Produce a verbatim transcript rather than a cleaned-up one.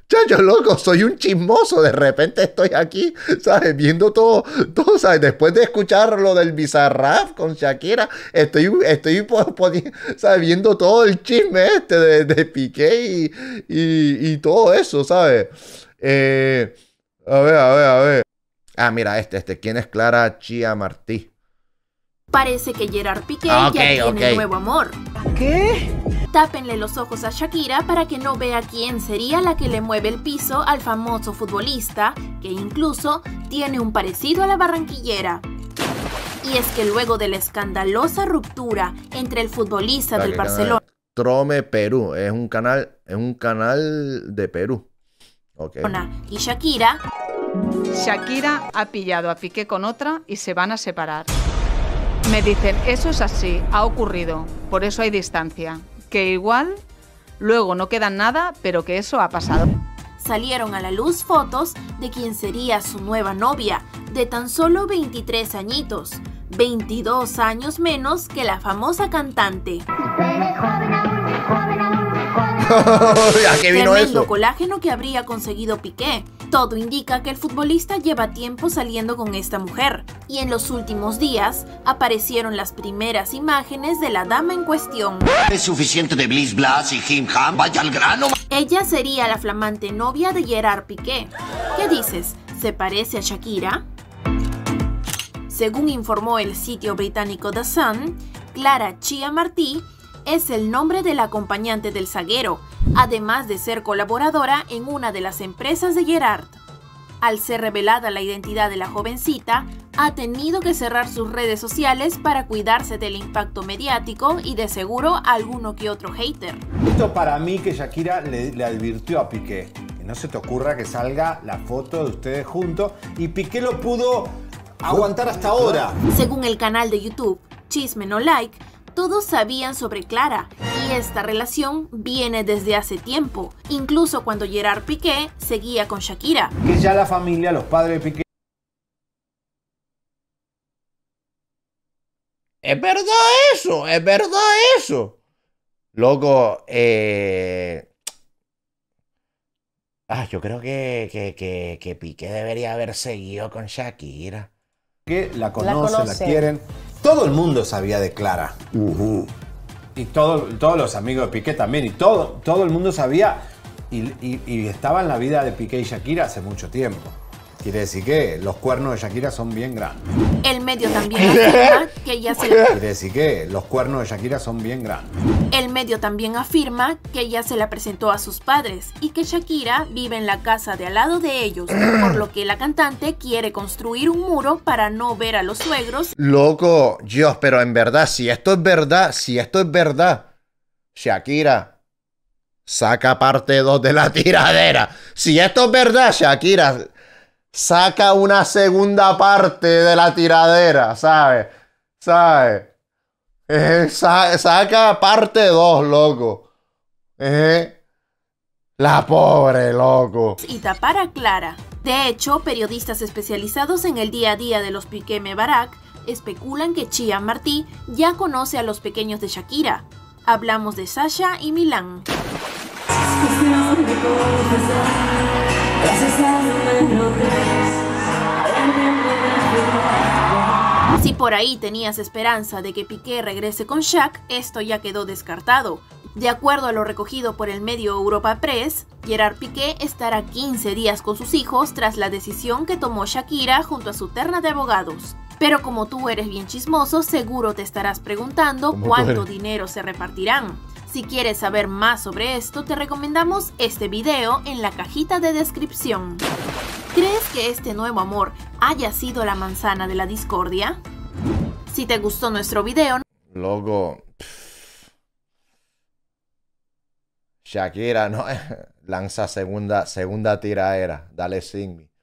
Chacho, loco, soy un chismoso. De repente estoy aquí, ¿sabes? Viendo todo, todo, ¿sabes? Después de escuchar lo del Bizarrap con Shakira, estoy, estoy po- poni- ¿sabes? Viendo todo el chisme este de, de Piqué y, y, y todo eso, ¿sabes? Eh, a ver, a ver, a ver. Ah, mira, este, este. ¿Quién es Clara Chía Martí? Parece que Gerard Piqué Ah, ok, ya tiene ok. nuevo amor. ¿Qué? Tápenle los ojos a Shakira para que no vea quién sería la que le mueve el piso al famoso futbolista, que incluso tiene un parecido a la barranquillera. Y es que luego de la escandalosa ruptura entre el futbolista del Barcelona Trome Perú, es un canal, es un canal de Perú. Okay. y Shakira, Shakira ha pillado a Piqué con otra y se van a separar. Me dicen, eso es así, ha ocurrido, por eso hay distancia. Que igual, luego no queda nada, pero que eso ha pasado. salieron a la luz fotos de quien sería su nueva novia, de tan solo veintitrés añitos, veintidós años menos que la famosa cantante. ¿A qué vino Tremendo eso? colágeno que habría conseguido Piqué. Todo indica que el futbolista lleva tiempo saliendo con esta mujer, y en los últimos días aparecieron las primeras imágenes de la dama en cuestión. Es suficiente de Bliss Blas y Him Ham, vaya al grano. Ella sería la flamante novia de Gerard Piqué. ¿Qué dices? ¿Se parece a Shakira? Según informó el sitio británico The Sun, Clara Chía Martí es el nombre del acompañante del zaguero, además de ser colaboradora en una de las empresas de Gerard. Al ser revelada la identidad de la jovencita, ha tenido que cerrar sus redes sociales para cuidarse del impacto mediático y de seguro alguno que otro hater. Esto para mí que Shakira le, le advirtió a Piqué. Que no se te ocurra que salga la foto de ustedes juntos. Y Piqué lo pudo aguantar hasta ahora. Según el canal de YouTube Chisme No Like, todos sabían sobre Clara y esta relación viene desde hace tiempo, incluso cuando Gerard Piqué seguía con Shakira. Que ya la familia, los padres de Piqué. Es verdad eso, es verdad eso. Loco, eh... Ah, yo creo que, que, que, que Piqué debería haber seguido con Shakira. Que la conocen, la, conoce. quieren. Todo el mundo sabía de Clara. Uh-huh. Y todo, todos los amigos de Piqué también. Y todo, todo el mundo sabía. Y, y, y estaba en la vida de Piqué y Shakira hace mucho tiempo. Quiere decir que los cuernos de Shakira son bien grandes. El medio también afirma que ella se la... Quiere decir que los cuernos de Shakira son bien grandes. El medio también afirma que ella se la presentó a sus padres y que Shakira vive en la casa de al lado de ellos, por lo que la cantante quiere construir un muro para no ver a los suegros. Loco, Dios, pero en verdad, si esto es verdad, si esto es verdad, Shakira, saca parte dos de la tiradera. Si esto es verdad, Shakira, saca una segunda parte de la tiradera, ¿sabes? ¿Sabes? Eh, sa saca parte dos, loco. Eh, la pobre, loco. Y tapar a Clara. De hecho, periodistas especializados en el día a día de los Piqué Mebarak especulan que Chía Martí ya conoce a los pequeños de Shakira. Hablamos de Sasha y Milán. Si por ahí tenías esperanza de que Piqué regrese con Shaq, esto ya quedó descartado. De acuerdo a lo recogido por el medio Europa Press, Gerard Piqué estará quince días con sus hijos tras la decisión que tomó Shakira junto a su terna de abogados. Pero como tú eres bien chismoso, seguro te estarás preguntando cuánto dinero se repartirán. Si quieres saber más sobre esto, te recomendamos este video en la cajita de descripción. ¿Crees que este nuevo amor haya sido la manzana de la discordia? Si te gustó nuestro video, Loco. Shakira, no, lanza segunda, segunda tiraera. Dale sin mí.